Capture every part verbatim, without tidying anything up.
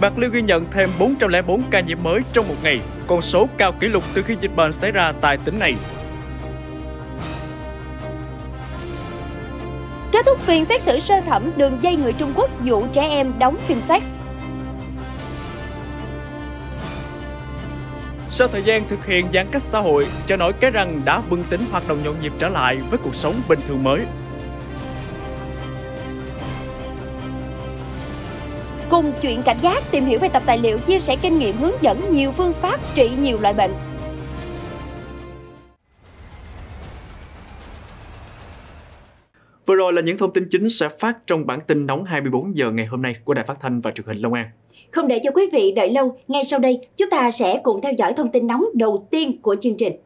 Bạc Liêu ghi nhận thêm bốn trăm lẻ bốn ca nhiễm mới trong một ngày, con số cao kỷ lục từ khi dịch bệnh xảy ra tại tỉnh này. Kết thúc phiên xét xử sơ thẩm đường dây người Trung Quốc dụ trẻ em đóng phim sex. Sau thời gian thực hiện giãn cách xã hội, chợ nổi Cái Răng đã bừng tỉnh hoạt động nhộn nhịp trở lại với cuộc sống bình thường mới. Cùng chuyện cảnh giác, tìm hiểu về tập tài liệu chia sẻ kinh nghiệm hướng dẫn nhiều phương pháp trị nhiều loại bệnh. Vừa rồi là những thông tin chính sẽ phát trong bản tin nóng hai mươi bốn giờ ngày hôm nay của Đài Phát thanh và Truyền hình Long An. Không để cho quý vị đợi lâu, ngay sau đây chúng ta sẽ cùng theo dõi thông tin nóng đầu tiên của chương trình.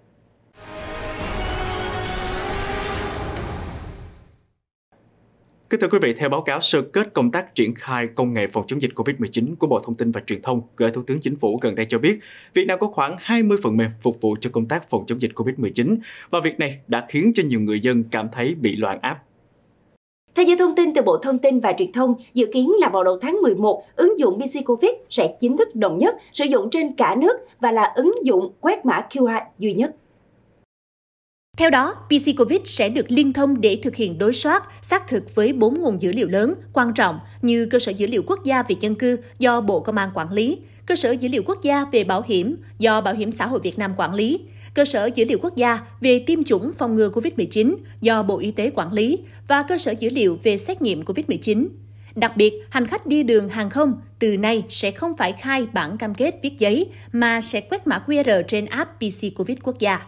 Kính thưa quý vị, theo báo cáo sơ kết công tác triển khai công nghệ phòng chống dịch Covid mười chín của Bộ Thông tin và Truyền thông gửi Thủ tướng Chính phủ gần đây cho biết, Việt Nam có khoảng hai mươi phần mềm phục vụ cho công tác phòng chống dịch Covid mười chín và việc này đã khiến cho nhiều người dân cảm thấy bị loạn áp. Theo như thông tin từ Bộ Thông tin và Truyền thông, dự kiến là vào đầu tháng mười một, ứng dụng bê xê Covid sẽ chính thức đồng nhất sử dụng trên cả nước và là ứng dụng quét mã quy rờ duy nhất. Theo đó, pê xê Covid sẽ được liên thông để thực hiện đối soát, xác thực với bốn nguồn dữ liệu lớn, quan trọng như cơ sở dữ liệu quốc gia về dân cư do Bộ Công an quản lý, cơ sở dữ liệu quốc gia về bảo hiểm do Bảo hiểm xã hội Việt Nam quản lý, cơ sở dữ liệu quốc gia về tiêm chủng phòng ngừa Covid mười chín do Bộ Y tế quản lý và cơ sở dữ liệu về xét nghiệm Covid mười chín. Đặc biệt, hành khách đi đường hàng không từ nay sẽ không phải khai bản cam kết viết giấy mà sẽ quét mã quy rờ trên app pê xê Covid quốc gia.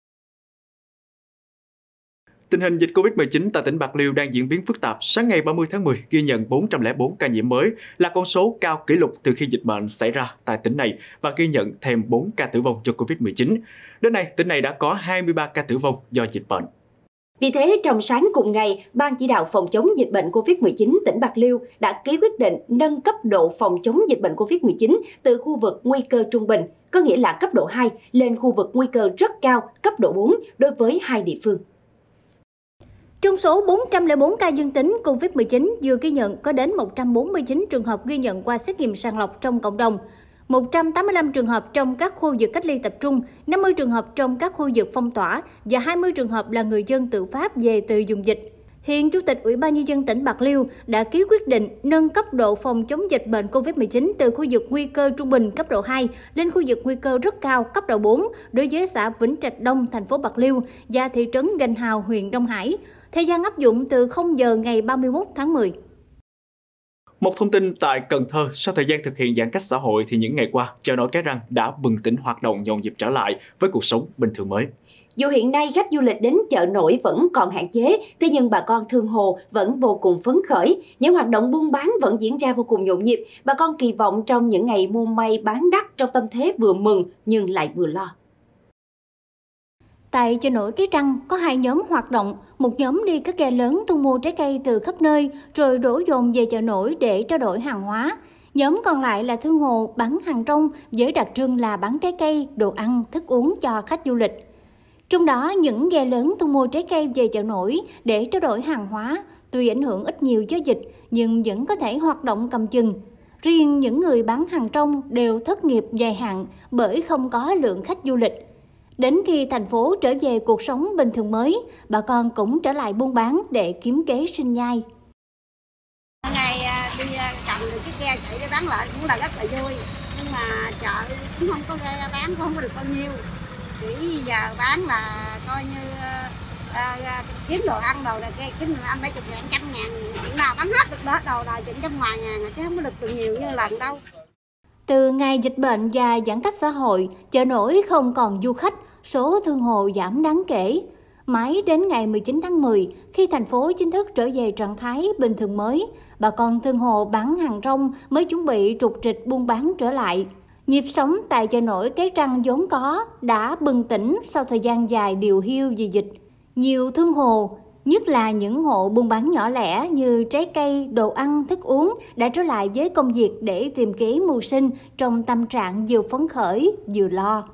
Tình hình dịch Covid mười chín tại tỉnh Bạc Liêu đang diễn biến phức tạp. Sáng ngày ba mươi tháng mười, ghi nhận bốn trăm lẻ bốn ca nhiễm mới, là con số cao kỷ lục từ khi dịch bệnh xảy ra tại tỉnh này và ghi nhận thêm bốn ca tử vong do Covid mười chín. Đến nay, tỉnh này đã có hai mươi ba ca tử vong do dịch bệnh. Vì thế, trong sáng cùng ngày, Ban chỉ đạo phòng chống dịch bệnh Covid mười chín tỉnh Bạc Liêu đã ký quyết định nâng cấp độ phòng chống dịch bệnh Covid mười chín từ khu vực nguy cơ trung bình, có nghĩa là cấp độ hai, lên khu vực nguy cơ rất cao, cấp độ bốn đối với hai địa phương. Trong số bốn trăm lẻ bốn ca dương tính Covid mười chín vừa ghi nhận, có đến một trăm bốn mươi chín trường hợp ghi nhận qua xét nghiệm sàng lọc trong cộng đồng, một trăm tám mươi lăm trường hợp trong các khu vực cách ly tập trung, năm mươi trường hợp trong các khu vực phong tỏa và hai mươi trường hợp là người dân tự phát về từ vùng dịch. Hiện Chủ tịch Ủy ban Nhân dân tỉnh Bạc Liêu đã ký quyết định nâng cấp độ phòng chống dịch bệnh Covid mười chín từ khu vực nguy cơ trung bình cấp độ hai lên khu vực nguy cơ rất cao cấp độ bốn đối với xã Vĩnh Trạch Đông, thành phố Bạc Liêu và thị trấn Gành Hào, huyện Đông Hải. Thời gian áp dụng từ không giờ ngày ba mươi mốt tháng mười. Một thông tin tại Cần Thơ, sau thời gian thực hiện giãn cách xã hội thì những ngày qua, chợ nổi Cái Răng đã bừng tỉnh hoạt động nhộn nhịp trở lại với cuộc sống bình thường mới. Dù hiện nay khách du lịch đến chợ nổi vẫn còn hạn chế, thế nhưng bà con thương hồ vẫn vô cùng phấn khởi. Những hoạt động buôn bán vẫn diễn ra vô cùng nhộn nhịp. Bà con kỳ vọng trong những ngày mua may bán đắt trong tâm thế vừa mừng nhưng lại vừa lo. Tại chợ nổi Cái Răng có hai nhóm hoạt động, một nhóm đi các ghe lớn thu mua trái cây từ khắp nơi rồi đổ dồn về chợ nổi để trao đổi hàng hóa. Nhóm còn lại là thương hồ bán hàng rong với đặc trưng là bán trái cây, đồ ăn, thức uống cho khách du lịch. Trong đó, những ghe lớn thu mua trái cây về chợ nổi để trao đổi hàng hóa, tuy ảnh hưởng ít nhiều do dịch nhưng vẫn có thể hoạt động cầm chừng. Riêng những người bán hàng rong đều thất nghiệp dài hạn bởi không có lượng khách du lịch. Đến khi thành phố trở về cuộc sống bình thường mới, bà con cũng trở lại buôn bán để kiếm kế sinh nhai. Ngày đi cầm được cái ghe chạy để bán lại cũng là rất là vui, nhưng mà chợ cũng không có ghe bán, cũng không có được bao nhiêu. Chỉ giờ bán là coi như uh, kiếm đồ ăn đồ này kia, kiếm đồ ăn mấy chục ngàn, trăm ngàn, chuyện nào bán hết được đó, đồ là chuyện trăm ngoài ngàn chứ không có được từ nhiều như lần đâu. Từ ngày dịch bệnh và giãn cách xã hội, chợ nổi không còn du khách, số thương hồ giảm đáng kể. Mãi đến ngày mười chín tháng mười, khi thành phố chính thức trở về trạng thái bình thường mới, bà con thương hồ bán hàng rong mới chuẩn bị trục trịch buôn bán trở lại. Nhịp sống tại chợ nổi Cái Răng vốn có đã bừng tỉnh sau thời gian dài điều hiu vì dịch. Nhiều thương hồ, nhất là những hộ buôn bán nhỏ lẻ như trái cây, đồ ăn, thức uống đã trở lại với công việc để tìm kế mưu sinh trong tâm trạng vừa phấn khởi vừa lo.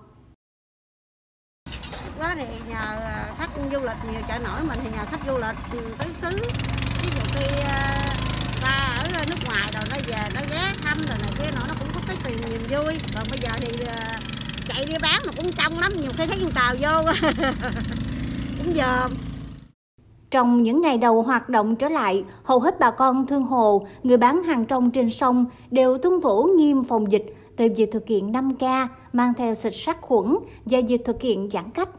Đó thì nhờ khách du lịch nhiều, chợ nổi mình thì nhờ khách du lịch tứ xứ. Ví dụ khi ra ta ở nước ngoài rồi nó về nó ghé thăm rồi này kia nó nó cũng có cái tiền niềm vui. Còn bây giờ thì chạy đi bán mà cũng trong lắm, nhiều khi thấy con tàu vô cũng dòm. Trong những ngày đầu hoạt động trở lại, hầu hết bà con thương hồ, người bán hàng rong trên sông đều tuân thủ nghiêm phòng dịch, từ việc thực hiện năm K, mang theo xịt sát khuẩn và việc thực hiện giãn cách.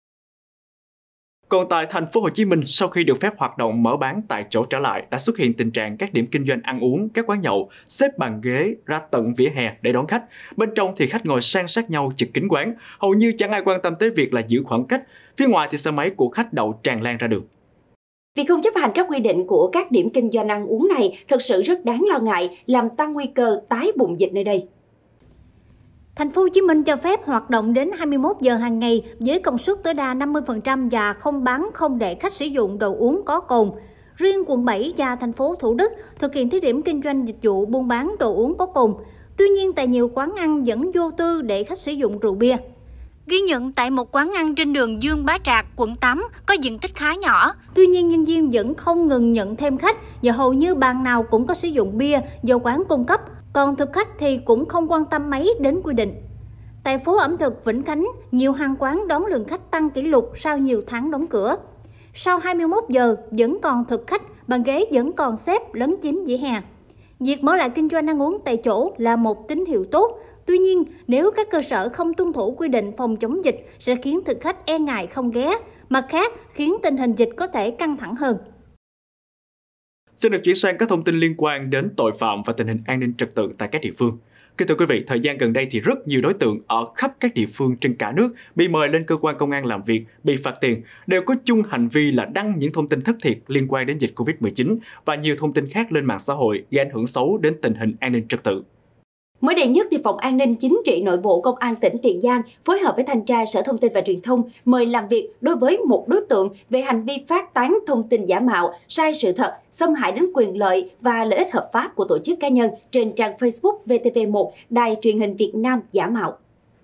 Còn tại thành phố Hồ Chí Minh, sau khi được phép hoạt động mở bán tại chỗ trở lại, đã xuất hiện tình trạng các điểm kinh doanh ăn uống, các quán nhậu xếp bàn ghế ra tận vỉa hè để đón khách. Bên trong thì khách ngồi san sát nhau chật kín quán, hầu như chẳng ai quan tâm tới việc là giữ khoảng cách. Phía ngoài thì xe máy của khách đậu tràn lan ra đường. Việc không chấp hành các quy định của các điểm kinh doanh ăn uống này thực sự rất đáng lo ngại, làm tăng nguy cơ tái bùng dịch nơi đây. Thành phố Hồ Chí Minh cho phép hoạt động đến hai mươi mốt giờ hàng ngày với công suất tối đa năm mươi phần trăm và không bán không để khách sử dụng đồ uống có cồn. Riêng quận bảy và thành phố Thủ Đức thực hiện thí điểm kinh doanh dịch vụ buôn bán đồ uống có cồn. Tuy nhiên, tại nhiều quán ăn vẫn vô tư để khách sử dụng rượu bia. Ghi nhận tại một quán ăn trên đường Dương Bá Trạc, quận tám có diện tích khá nhỏ. Tuy nhiên, nhân viên vẫn không ngừng nhận thêm khách và hầu như bàn nào cũng có sử dụng bia do quán cung cấp. Còn thực khách thì cũng không quan tâm mấy đến quy định. Tại phố ẩm thực Vĩnh Khánh, nhiều hàng quán đón lượng khách tăng kỷ lục sau nhiều tháng đóng cửa. Sau hai mươi mốt giờ vẫn còn thực khách, bàn ghế vẫn còn xếp lấn chiếm vỉa hè. Việc mở lại kinh doanh ăn uống tại chỗ là một tín hiệu tốt. Tuy nhiên, nếu các cơ sở không tuân thủ quy định phòng chống dịch sẽ khiến thực khách e ngại không ghé, mặt khác khiến tình hình dịch có thể căng thẳng hơn. Xin được chuyển sang các thông tin liên quan đến tội phạm và tình hình an ninh trật tự tại các địa phương. Kính thưa quý vị, thời gian gần đây thì rất nhiều đối tượng ở khắp các địa phương trên cả nước bị mời lên cơ quan công an làm việc, bị phạt tiền, đều có chung hành vi là đăng những thông tin thất thiệt liên quan đến dịch Covid mười chín và nhiều thông tin khác lên mạng xã hội gây ảnh hưởng xấu đến tình hình an ninh trật tự. Mới đây nhất, thì Phòng An ninh Chính trị Nội bộ Công an tỉnh Tiền Giang phối hợp với Thanh tra Sở Thông tin và Truyền thông mời làm việc đối với một đối tượng về hành vi phát tán thông tin giả mạo, sai sự thật, xâm hại đến quyền lợi và lợi ích hợp pháp của tổ chức cá nhân trên trang Facebook vê tê vê một, Đài Truyền hình Việt Nam giả mạo.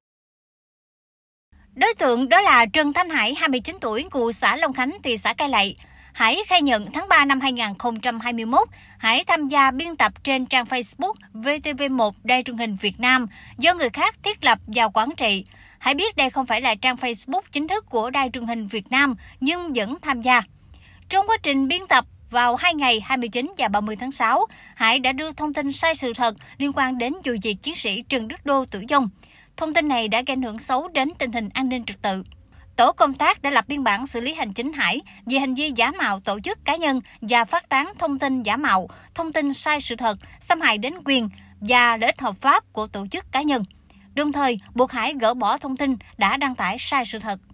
Đối tượng đó là Trần Thanh Hải, hai mươi chín tuổi, ngụ xã Long Khánh, thị xã Cai Lậy. Hải khai nhận tháng ba năm hai nghìn không trăm hai mươi mốt, Hải tham gia biên tập trên trang Facebook vê tê vê một Đài Truyền hình Việt Nam do người khác thiết lập và quản trị. Hải biết đây không phải là trang Facebook chính thức của Đài Truyền hình Việt Nam nhưng vẫn tham gia. Trong quá trình biên tập, vào hai ngày hai mươi chín và ba mươi tháng sáu, Hải đã đưa thông tin sai sự thật liên quan đến vụ việc chiến sĩ Trần Đức Đô tử vong. Thông tin này đã gây ảnh hưởng xấu đến tình hình an ninh trật tự. Tổ công tác đã lập biên bản xử lý hành chính Hải về hành vi giả mạo tổ chức cá nhân và phát tán thông tin giả mạo, thông tin sai sự thật, xâm hại đến quyền và lợi ích hợp pháp của tổ chức cá nhân. Đồng thời, buộc Hải gỡ bỏ thông tin đã đăng tải sai sự thật.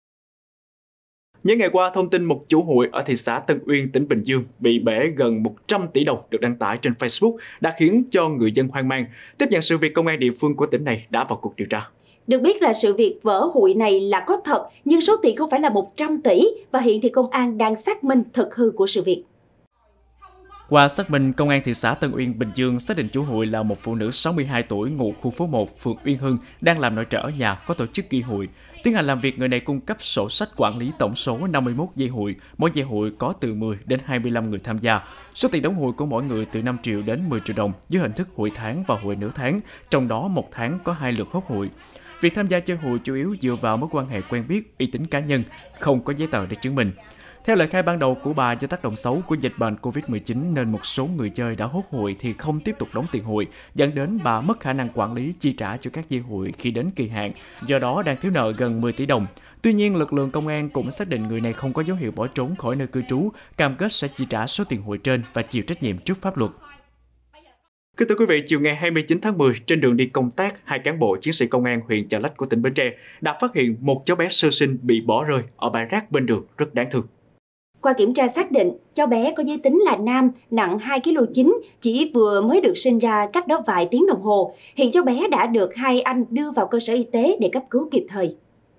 Những ngày qua, thông tin một chủ hụi ở thị xã Tân Uyên, tỉnh Bình Dương bị bể gần một trăm tỷ đồng được đăng tải trên Facebook đã khiến cho người dân hoang mang. Tiếp nhận sự việc, công an địa phương của tỉnh này đã vào cuộc điều tra. Được biết là sự việc vỡ hụi này là có thật, nhưng số tiền không phải là một trăm tỷ và hiện thì công an đang xác minh thực hư của sự việc. Qua xác minh, công an thị xã Tân Uyên, Bình Dương xác định chủ hụi là một phụ nữ sáu mươi hai tuổi ngụ khu phố một, phường Uyên Hưng đang làm nội trợ ở nhà có tổ chức ghi hụi. Tiến hành làm việc, người này cung cấp sổ sách quản lý tổng số năm mươi mốt dây hụi, mỗi dây hụi có từ mười đến hai mươi lăm người tham gia. Số tiền đóng hụi của mỗi người từ năm triệu đến mười triệu đồng dưới hình thức hụi tháng và hụi nửa tháng, trong đó một tháng có hai lượt hốt hụi. Việc tham gia chơi hụi chủ yếu dựa vào mối quan hệ quen biết, uy tín cá nhân, không có giấy tờ để chứng minh. Theo lời khai ban đầu của bà, do tác động xấu của dịch bệnh Covid mười chín nên một số người chơi đã hốt hụi thì không tiếp tục đóng tiền hụi, dẫn đến bà mất khả năng quản lý chi trả cho các dây hụi khi đến kỳ hạn, do đó đang thiếu nợ gần mười tỷ đồng. Tuy nhiên, lực lượng công an cũng xác định người này không có dấu hiệu bỏ trốn khỏi nơi cư trú, cam kết sẽ chi trả số tiền hụi trên và chịu trách nhiệm trước pháp luật. Kính thưa quý vị, chiều ngày hai mươi chín tháng mười, trên đường đi công tác, hai cán bộ chiến sĩ công an huyện Chợ Lách của tỉnh Bến Tre đã phát hiện một cháu bé sơ sinh bị bỏ rơi ở bãi rác bên đường, rất đáng thương. Qua kiểm tra xác định, cháu bé có giới tính là nam, nặng hai ki lô chín, chỉ vừa mới được sinh ra cách đó vài tiếng đồng hồ. Hiện cháu bé đã được hai anh đưa vào cơ sở y tế để cấp cứu kịp thời.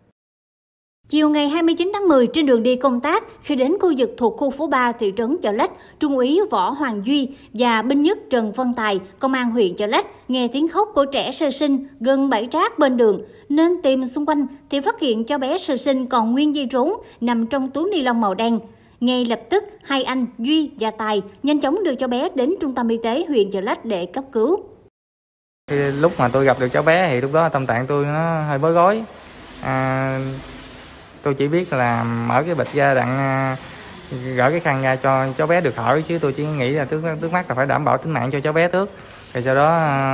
Chiều ngày hai mươi chín tháng mười, trên đường đi công tác, khi đến khu vực thuộc khu phố ba thị trấn Chợ Lách, Trung úy Võ Hoàng Duy và binh nhất Trần Văn Tài, công an huyện Chợ Lách, nghe tiếng khóc của trẻ sơ sinh gần bãi rác bên đường, nên tìm xung quanh thì phát hiện cháu bé sơ sinh còn nguyên dây rốn nằm trong túi ni lông màu đen. Ngay lập tức, hai anh Duy và Tài nhanh chóng đưa cháu bé đến trung tâm y tế huyện Chợ Lách để cấp cứu. Khi lúc mà tôi gặp được cháu bé thì lúc đó tâm trạng tôi nó hơi bối rối. À, tôi chỉ biết là mở cái bịch ra đặng gỡ cái khăn ra cho cháu bé được thở, chứ tôi chỉ nghĩ là trước, trước mắt là phải đảm bảo tính mạng cho cháu bé trước. Rồi sau đó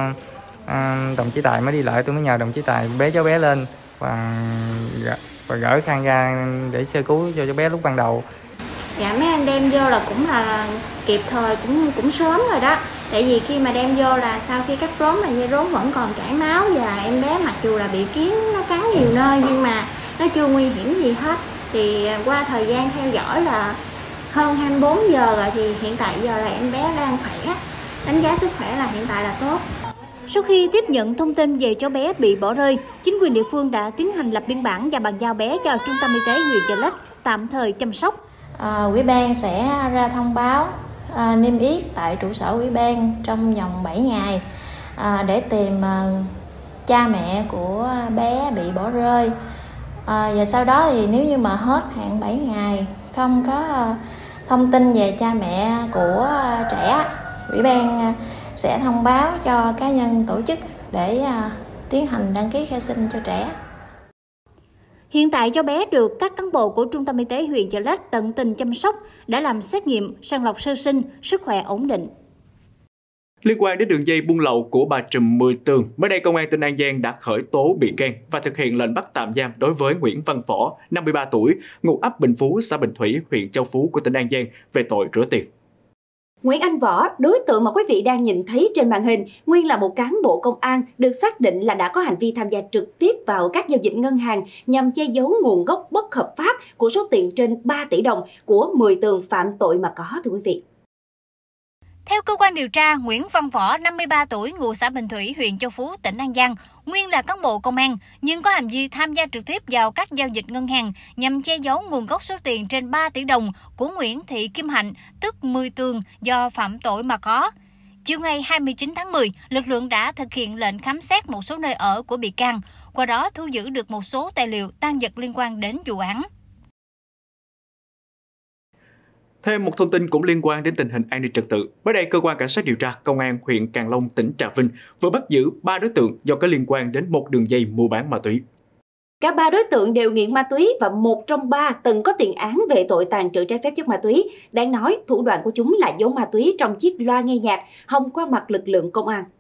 à, đồng chí Tài mới đi lại, tôi mới nhờ đồng chí Tài bế cháu bé lên và, và gỡ khăn ra để sơ cứu cho cháu bé lúc ban đầu. Dạ mấy anh đem vô là cũng là kịp thời, cũng cũng sớm rồi đó. Tại vì khi mà đem vô là sau khi cắt rốn là dây rốn vẫn còn chảy máu, và em bé mặc dù là bị kiến nó cắn nhiều nơi nhưng mà nó chưa nguy hiểm gì hết. Thì qua thời gian theo dõi là hơn hai mươi bốn giờ rồi, thì hiện tại giờ là em bé đang khỏe, đánh giá sức khỏe là hiện tại là tốt. Sau khi tiếp nhận thông tin về cháu bé bị bỏ rơi, chính quyền địa phương đã tiến hành lập biên bản và bàn giao bé cho trung tâm y tế huyện Chợ Lách tạm thời chăm sóc. À, Ủy ban sẽ ra thông báo à, niêm yết tại trụ sở Ủy ban trong vòng bảy ngày à, để tìm à, cha mẹ của bé bị bỏ rơi. À, và sau đó thì nếu như mà hết hạn bảy ngày không có à, thông tin về cha mẹ của à, trẻ, Ủy ban à, sẽ thông báo cho cá nhân tổ chức để à, tiến hành đăng ký khai sinh cho trẻ. Hiện tại cháu bé được các cán bộ của trung tâm y tế huyện Chợ Lách tận tình chăm sóc, đã làm xét nghiệm, sàng lọc sơ sinh, sức khỏe ổn định. Liên quan đến đường dây buôn lậu của bà trùm Mười Tường, mới đây Công an tỉnh An Giang đã khởi tố bị can và thực hiện lệnh bắt tạm giam đối với Nguyễn Văn Võ, năm mươi ba tuổi, ngụ ấp Bình Phú, xã Bình Thủy, huyện Châu Phú của tỉnh An Giang về tội rửa tiền. Nguyễn Anh Võ, đối tượng mà quý vị đang nhìn thấy trên màn hình, nguyên là một cán bộ công an được xác định là đã có hành vi tham gia trực tiếp vào các giao dịch ngân hàng nhằm che giấu nguồn gốc bất hợp pháp của số tiền trên ba tỷ đồng của Mười Tường phạm tội mà có, thưa quý vị. Theo cơ quan điều tra, Nguyễn Văn Võ, năm mươi ba tuổi, ngụ xã Bình Thủy, huyện Châu Phú, tỉnh An Giang, nguyên là cán bộ công an, nhưng có hành vi tham gia trực tiếp vào các giao dịch ngân hàng nhằm che giấu nguồn gốc số tiền trên ba tỷ đồng của Nguyễn Thị Kim Hạnh, tức Mười Tường, do phạm tội mà có. Chiều ngày hai mươi chín tháng mười, lực lượng đã thực hiện lệnh khám xét một số nơi ở của bị can, qua đó thu giữ được một số tài liệu, tang vật liên quan đến vụ án. Thêm một thông tin cũng liên quan đến tình hình an ninh trật tự. Mới đây, cơ quan cảnh sát điều tra Công an huyện Càng Long, tỉnh Trà Vinh vừa bắt giữ ba đối tượng do có liên quan đến một đường dây mua bán ma túy. Cả ba đối tượng đều nghiện ma túy và một trong ba từng có tiền án về tội tàng trữ trái phép chất ma túy. Đáng nói, thủ đoạn của chúng là giấu ma túy trong chiếc loa nghe nhạc, hòng qua mặt lực lượng công an.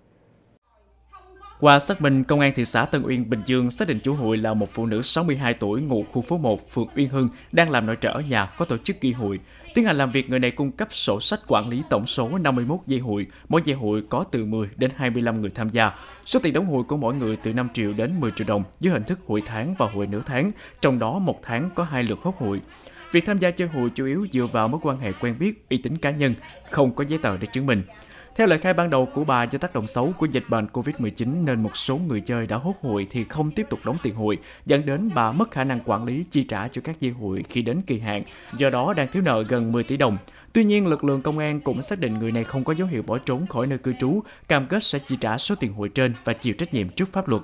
Qua xác minh, Công an thị xã Tân Uyên, Bình Dương xác định chủ hụi là một phụ nữ sáu mươi hai tuổi ngụ khu phố một, phường Uyên Hưng, đang làm nội trợ ở nhà, có tổ chức ghi hụi. Tiến hành làm việc, người này cung cấp sổ sách quản lý tổng số năm mươi mốt dây hụi, mỗi dây hụi có từ mười đến hai mươi lăm người tham gia. Số tiền đóng hụi của mỗi người từ năm triệu đến mười triệu đồng dưới hình thức hụi tháng và hụi nửa tháng, trong đó một tháng có hai lượt hốt hụi. Việc tham gia chơi hụi chủ yếu dựa vào mối quan hệ quen biết, uy tín cá nhân, không có giấy tờ để chứng minh. Theo lời khai ban đầu của bà, do tác động xấu của dịch bệnh covid mười chín nên một số người chơi đã hốt hụi thì không tiếp tục đóng tiền hụi, dẫn đến bà mất khả năng quản lý chi trả cho các dây hụi khi đến kỳ hạn, do đó đang thiếu nợ gần mười tỷ đồng. Tuy nhiên, lực lượng công an cũng xác định người này không có dấu hiệu bỏ trốn khỏi nơi cư trú, cam kết sẽ chi trả số tiền hụi trên và chịu trách nhiệm trước pháp luật.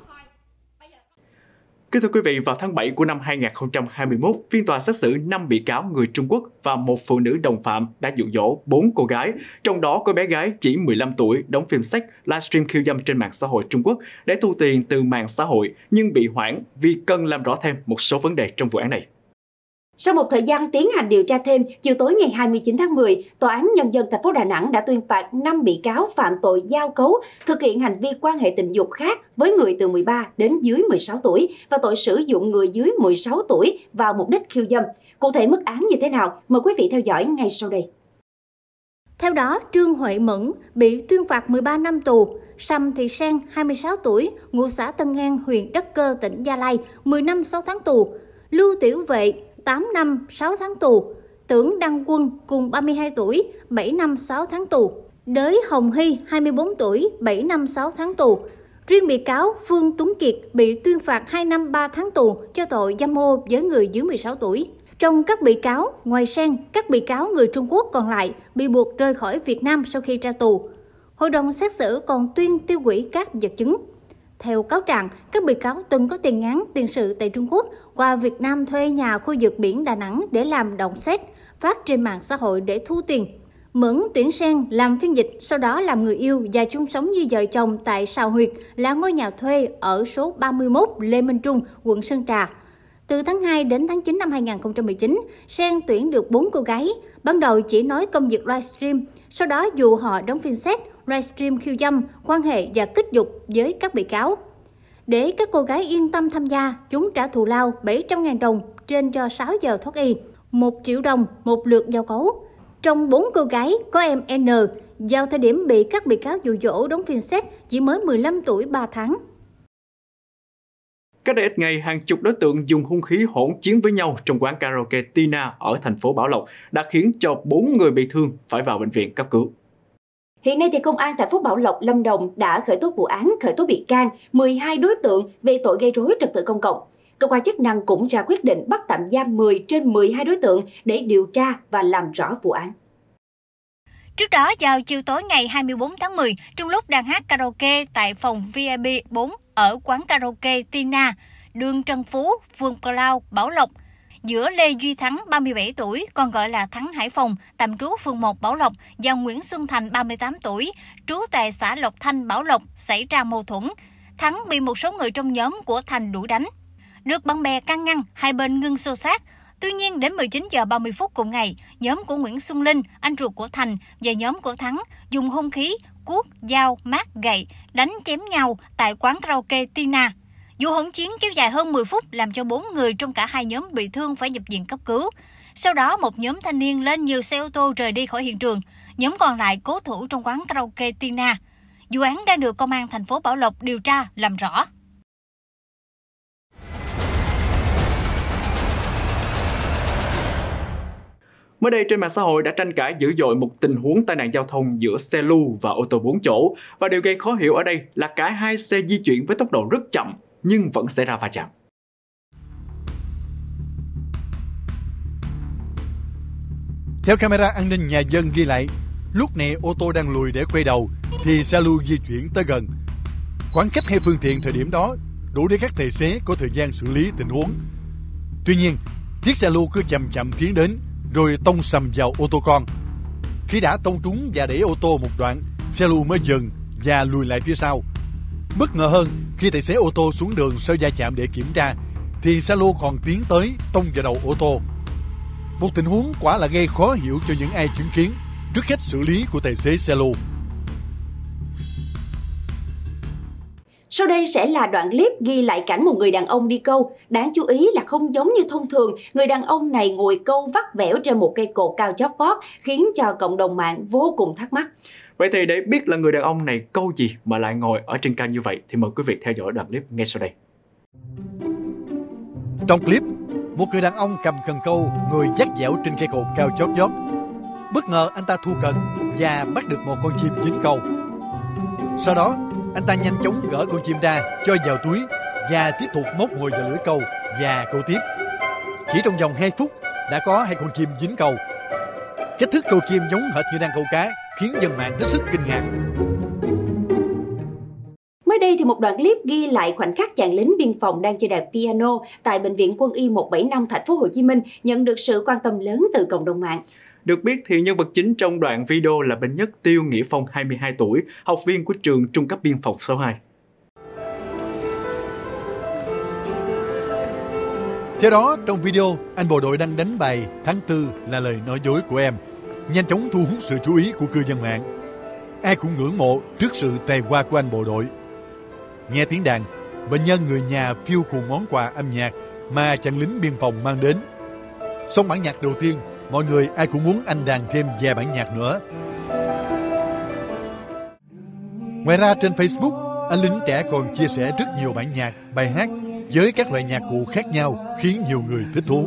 Kính thưa quý vị, vào tháng bảy của năm hai nghìn không trăm hai mươi mốt, phiên tòa xét xử năm bị cáo người Trung Quốc và một phụ nữ đồng phạm đã dụ dỗ bốn cô gái, trong đó có bé gái chỉ mười lăm tuổi đóng phim sex, livestream khiêu dâm trên mạng xã hội Trung Quốc để thu tiền từ mạng xã hội, nhưng bị hoãn vì cần làm rõ thêm một số vấn đề trong vụ án này. Sau một thời gian tiến hành điều tra thêm, chiều tối ngày hai mươi chín tháng mười, Tòa án Nhân dân thành phố Đà Nẵng đã tuyên phạt năm bị cáo phạm tội giao cấu, thực hiện hành vi quan hệ tình dục khác với người từ mười ba đến dưới mười sáu tuổi và tội sử dụng người dưới mười sáu tuổi vào mục đích khiêu dâm. Cụ thể mức án như thế nào? Mời quý vị theo dõi ngay sau đây. Theo đó, Trương Huệ Mẫn bị tuyên phạt mười ba năm tù, Sầm Thị Sen, hai mươi sáu tuổi, ngụ xã Tân An, huyện Đất Cơ, tỉnh Gia Lai, mười năm sáu tháng tù, Lưu Tiểu Vệ, tám năm sáu tháng tù, Tưởng Đăng Quân cùng ba mươi hai tuổi, bảy năm sáu tháng tù, Đới Hồng Hy, hai mươi bốn tuổi, bảy năm sáu tháng tù. Riêng bị cáo Phương Tuấn Kiệt bị tuyên phạt hai năm ba tháng tù cho tội dâm ô với người dưới mười sáu tuổi. Trong các bị cáo, ngoài Sen, các bị cáo người Trung Quốc còn lại bị buộc rời khỏi Việt Nam sau khi ra tù. Hội đồng xét xử còn tuyên tiêu hủy các vật chứng. Theo cáo trạng, các bị cáo từng có tiền án tiền sự tại Trung Quốc, qua Việt Nam thuê nhà khu vực biển Đà Nẵng để làm động xét phát trên mạng xã hội để thu tiền. Mẫn tuyển Sen làm phiên dịch, sau đó làm người yêu và chung sống như vợ chồng tại Sào Huyệt, là ngôi nhà thuê ở số ba mươi mốt Lê Minh Trung, quận Sơn Trà. Từ tháng hai đến tháng chín năm hai nghìn không trăm mười chín, Sen tuyển được bốn cô gái. Ban đầu chỉ nói công việc livestream, sau đó dụ họ đóng phim set, livestream khiêu dâm, quan hệ và kích dục với các bị cáo. Để các cô gái yên tâm tham gia, chúng trả thù lao bảy trăm nghìn đồng trên cho sáu giờ thoát y, một triệu đồng một lượt giao cấu. Trong bốn cô gái có em N, vào thời điểm bị các bị cáo dụ dỗ đóng phim set chỉ mới mười lăm tuổi ba tháng. Cách đây ít ngày, hàng chục đối tượng dùng hung khí hỗn chiến với nhau trong quán karaoke Tina ở thành phố Bảo Lộc đã khiến cho bốn người bị thương phải vào bệnh viện cấp cứu. Hiện nay thì Công an thành phố Bảo Lộc, Lâm Đồng đã khởi tố vụ án, khởi tố bị can mười hai đối tượng về tội gây rối trật tự công cộng. Cơ quan chức năng cũng ra quyết định bắt tạm giam mười trên mười hai đối tượng để điều tra và làm rõ vụ án. Trước đó, vào chiều tối ngày hai mươi bốn tháng mười, trong lúc đang hát karaoke tại phòng V I P bốn ở quán karaoke Tina, đường Trần Phú, phường Cờ Lao, Bảo Lộc, giữa Lê Duy Thắng, ba mươi bảy tuổi, còn gọi là Thắng Hải Phòng, tạm trú phường một Bảo Lộc, và Nguyễn Xuân Thành, ba mươi tám tuổi, trú tại xã Lộc Thanh, Bảo Lộc, xảy ra mâu thuẫn. Thắng bị một số người trong nhóm của Thành đuổi đánh. Được bạn bè can ngăn, hai bên ngưng xô xát. Tuy nhiên, đến mười chín giờ ba mươi phút cùng ngày, nhóm của Nguyễn Xuân Linh, anh ruột của Thành, và nhóm của Thắng dùng hung khí, cuốc, dao, mát, gậy đánh chém nhau tại quán karaoke Tina. Vụ hỗn chiến kéo dài hơn mười phút làm cho bốn người trong cả hai nhóm bị thương phải nhập viện cấp cứu. Sau đó, một nhóm thanh niên lên nhiều xe ô tô rời đi khỏi hiện trường. Nhóm còn lại cố thủ trong quán karaoke Tina. Vụ án đang được Công an thành phố Bảo Lộc điều tra làm rõ. Mới đây trên mạng xã hội đã tranh cãi dữ dội một tình huống tai nạn giao thông giữa xe lưu và ô tô bốn chỗ, và điều gây khó hiểu ở đây là cả hai xe di chuyển với tốc độ rất chậm nhưng vẫn xảy ra va chạm. Theo camera an ninh nhà dân ghi lại, lúc này ô tô đang lùi để quay đầu thì xe lưu di chuyển tới gần. Khoảng cách hai phương tiện thời điểm đó đủ để các tài xế có thời gian xử lý tình huống. Tuy nhiên, chiếc xe lưu cứ chậm chậm tiến đến rồi tông sầm vào ô tô con. Khi đã tông trúng và đẩy ô tô một đoạn, xe lưu mới dừng và lùi lại phía sau. Bất ngờ hơn, khi tài xế ô tô xuống đường sau va chạm để kiểm tra, thì xe lưu còn tiến tới tông vào đầu ô tô. Một tình huống quả là gây khó hiểu cho những ai chứng kiến trước cách xử lý của tài xế xe lưu. Sau đây sẽ là đoạn clip ghi lại cảnh một người đàn ông đi câu. Đáng chú ý là không giống như thông thường, người đàn ông này ngồi câu vắt vẻo trên một cây cột cao chót vót, khiến cho cộng đồng mạng vô cùng thắc mắc. Vậy thì để biết là người đàn ông này câu gì mà lại ngồi ở trên cao như vậy thì mời quý vị theo dõi đoạn clip ngay sau đây. Trong clip, một người đàn ông cầm cần câu ngồi vắt vẻo trên cây cột cao chót vót. Bất ngờ anh ta thu cần và bắt được một con chim dính câu. Sau đó, anh ta nhanh chóng gỡ con chim ra cho vào túi và tiếp tục móc mồi vào lưỡi câu và câu tiếp. Chỉ trong vòng hai phút đã có hai con chim dính câu. Cách thức câu chim giống hệt như đang câu cá khiến dân mạng hết sức kinh ngạc. Mới đây thì một đoạn clip ghi lại khoảnh khắc chàng lính biên phòng đang chơi đàn piano tại bệnh viện Quân y một bảy năm thành phố Hồ Chí Minh nhận được sự quan tâm lớn từ cộng đồng mạng. Được biết thì nhân vật chính trong đoạn video là binh nhất Tiêu Nghĩa Phong, hai mươi hai tuổi, học viên của trường trung cấp biên phòng số hai. Theo đó, trong video, anh bộ đội đang đánh bài tháng tư là lời nói dối của em, nhanh chóng thu hút sự chú ý của cư dân mạng. Ai cũng ngưỡng mộ trước sự tài hoa của anh bộ đội. Nghe tiếng đàn, bệnh nhân người nhà phiêu cùng món quà âm nhạc mà chàng lính biên phòng mang đến. Xong bản nhạc đầu tiên, mọi người ai cũng muốn anh đàn thêm vài bản nhạc nữa. Ngoài ra trên Facebook, anh lính trẻ còn chia sẻ rất nhiều bản nhạc, bài hát với các loại nhạc cụ khác nhau khiến nhiều người thích thú.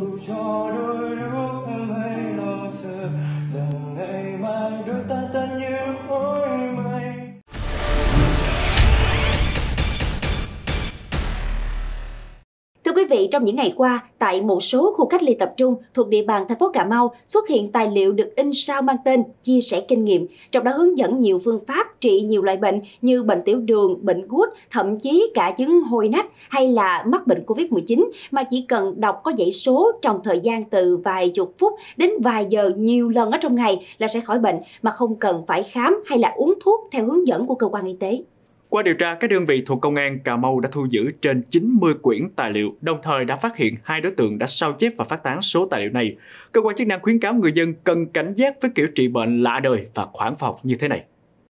Thưa quý vị, vị, trong những ngày qua, tại một số khu cách ly tập trung thuộc địa bàn thành phố Cà Mau xuất hiện tài liệu được in sao mang tên chia sẻ kinh nghiệm, trong đó hướng dẫn nhiều phương pháp trị nhiều loại bệnh như bệnh tiểu đường, bệnh gút, thậm chí cả chứng hôi nách hay là mắc bệnh Covid mười chín mà chỉ cần đọc có dãy số trong thời gian từ vài chục phút đến vài giờ nhiều lần ở trong ngày là sẽ khỏi bệnh mà không cần phải khám hay là uống thuốc theo hướng dẫn của cơ quan y tế. Qua điều tra, các đơn vị thuộc Công an Cà Mau đã thu giữ trên chín mươi quyển tài liệu, đồng thời đã phát hiện hai đối tượng đã sao chép và phát tán số tài liệu này. Cơ quan chức năng khuyến cáo người dân cần cảnh giác với kiểu trị bệnh lạ đời và khoản phòng như thế này.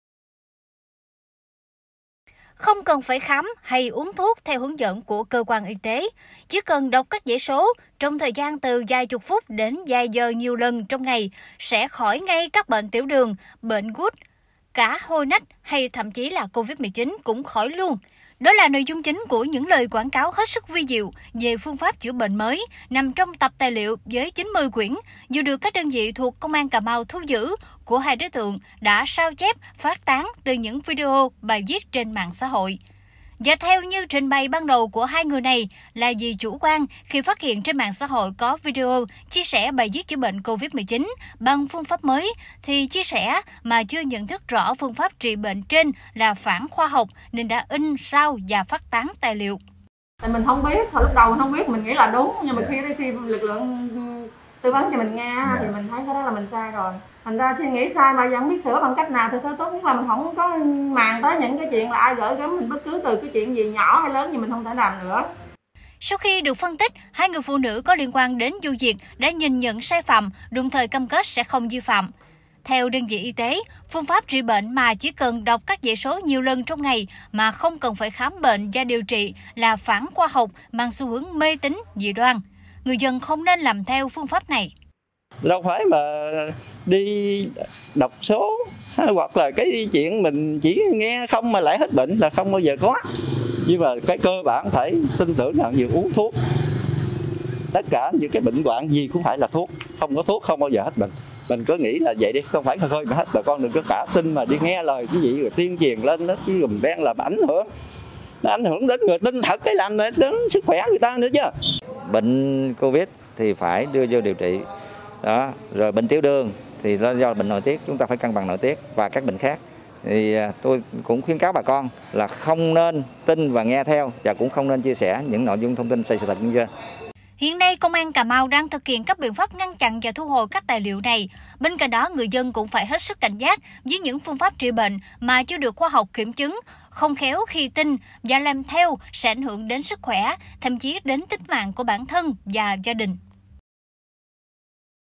Không cần phải khám hay uống thuốc theo hướng dẫn của cơ quan y tế, chỉ cần đọc các dãy số trong thời gian từ vài chục phút đến vài giờ nhiều lần trong ngày sẽ khỏi ngay các bệnh tiểu đường, bệnh gút, cả hôi nách hay thậm chí là Covid mười chín cũng khỏi luôn. Đó là nội dung chính của những lời quảng cáo hết sức vi diệu về phương pháp chữa bệnh mới nằm trong tập tài liệu với chín mươi quyển vừa được các đơn vị thuộc Công an Cà Mau thu giữ của hai đối tượng đã sao chép, phát tán từ những video, bài viết trên mạng xã hội. Và theo như trình bày ban đầu của hai người này là vì chủ quan khi phát hiện trên mạng xã hội có video chia sẻ bài viết chữa bệnh Covid mười chín bằng phương pháp mới thì chia sẻ mà chưa nhận thức rõ phương pháp trị bệnh trên là phản khoa học nên đã in, sao và phát tán tài liệu. Tại mình không biết, hồi lúc đầu mình không biết, mình nghĩ là đúng, nhưng mà khi khi lực lượng tư vấn cho mình nghe thì mình thấy cái đó là mình sai rồi. Thành ra suy nghĩ sai mà vẫn biết sửa bằng cách nào thì thôi, tốt nhất là mình không có màng tới những cái chuyện là ai gửi gắm mình bất cứ từ cái chuyện gì nhỏ hay lớn thì mình không thể làm nữa. Sau khi được phân tích, hai người phụ nữ có liên quan đến vụ việc đã nhìn nhận sai phạm, đồng thời cam kết sẽ không vi phạm. Theo đơn vị y tế, phương pháp trị bệnh mà chỉ cần đọc các dãy số nhiều lần trong ngày mà không cần phải khám bệnh và điều trị là phản khoa học, mang xu hướng mê tín, dị đoan. Người dân không nên làm theo phương pháp này. Đâu phải mà đi đọc số hoặc là cái chuyện mình chỉ nghe không mà lại hết bệnh là không bao giờ có. Nhưng mà cái cơ bản phải tin tưởng rằng nhiều uống thuốc. Tất cả những cái bệnh hoạn gì cũng phải là thuốc, không có thuốc không bao giờ hết bệnh. Mình cứ nghĩ là vậy đi, không phải khơi mà hết, bà con đừng có cả tin mà đi nghe lời cái gì rồi tuyên truyền lên nó cái gùm đen làm ảnh hưởng. Nó ảnh hưởng đến người tin thật cái làm đến sức khỏe người ta nữa chứ. Bệnh Covid thì phải đưa vô điều trị. Đó, rồi bệnh tiểu đường thì nó do bệnh nội tiết, chúng ta phải cân bằng nội tiết và các bệnh khác. Thì tôi cũng khuyến cáo bà con là không nên tin và nghe theo và cũng không nên chia sẻ những nội dung thông tin sai sự thật như trên. Hiện nay, Công an Cà Mau đang thực hiện các biện pháp ngăn chặn và thu hồi các tài liệu này. Bên cạnh đó, người dân cũng phải hết sức cảnh giác với những phương pháp trị bệnh mà chưa được khoa học kiểm chứng. Không khéo khi tin và làm theo sẽ ảnh hưởng đến sức khỏe, thậm chí đến tính mạng của bản thân và gia đình.